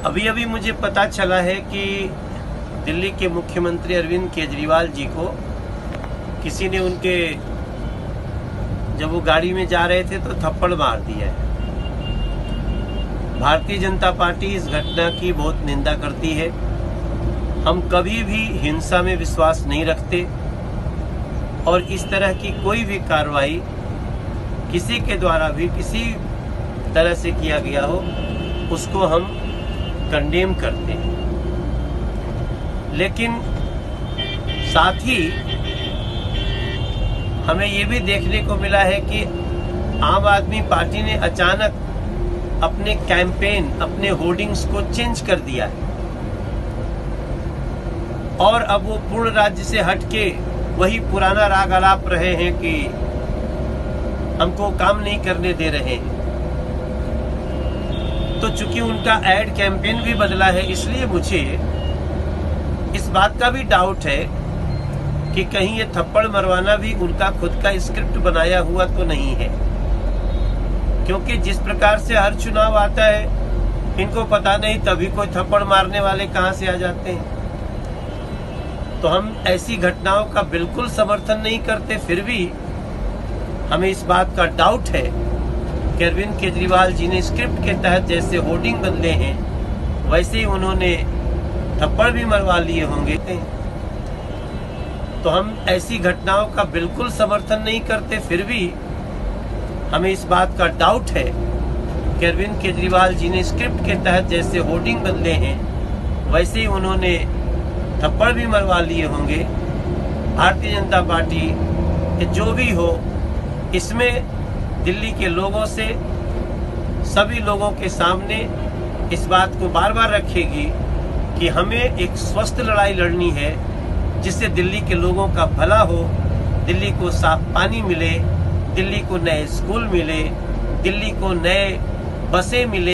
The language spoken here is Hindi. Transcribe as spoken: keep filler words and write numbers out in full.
अभी अभी मुझे पता चला है कि दिल्ली के मुख्यमंत्री अरविंद केजरीवाल जी को किसी ने उनके जब वो गाड़ी में जा रहे थे तो थप्पड़ मार दिया है। भारतीय जनता पार्टी इस घटना की बहुत निंदा करती है। हम कभी भी हिंसा में विश्वास नहीं रखते और इस तरह की कोई भी कार्रवाई किसी के द्वारा भी किसी तरह से किया गया हो उसको हम कंडेम करते हैं। लेकिन साथ ही हमें ये भी देखने को मिला है कि आम आदमी पार्टी ने अचानक अपने कैंपेन, अपने होर्डिंग्स को चेंज कर दिया है और अब वो पूर्ण राज्य से हटके वही पुराना राग आलाप रहे हैं कि हमको काम नहीं करने दे रहे हैं। तो चूंकि उनका एड कैंपेन भी बदला है, इसलिए मुझे इस बात का भी डाउट है कि कहीं ये थप्पड़ मरवाना भी उनका खुद का स्क्रिप्ट बनाया हुआ तो नहीं है, क्योंकि जिस प्रकार से हर चुनाव आता है इनको पता नहीं तभी कोई थप्पड़ मारने वाले कहां से आ जाते हैं। तो हम ऐसी घटनाओं का बिल्कुल समर्थन नहीं करते, फिर भी हमें इस बात का डाउट है कि अरविंद केजरीवाल जी ने स्क्रिप्ट के तहत जैसे होर्डिंग बदले हैं वैसे ही उन्होंने थप्पड़ भी मरवा लिए होंगे। तो हम ऐसी घटनाओं का बिल्कुल समर्थन नहीं करते, फिर भी हमें इस बात का डाउट है कि अरविंद केजरीवाल जी ने स्क्रिप्ट के तहत जैसे होर्डिंग बदले हैं वैसे ही उन्होंने थप्पड़ भी मरवा लिए होंगे। भारतीय जनता पार्टी जो भी हो, इसमें दिल्ली के लोगों से, सभी लोगों के सामने इस बात को बार बार रखेगी कि हमें एक स्वस्थ लड़ाई लड़नी है जिससे दिल्ली के लोगों का भला हो, दिल्ली को साफ पानी मिले, दिल्ली को नए स्कूल मिले, दिल्ली को नए बसें मिले।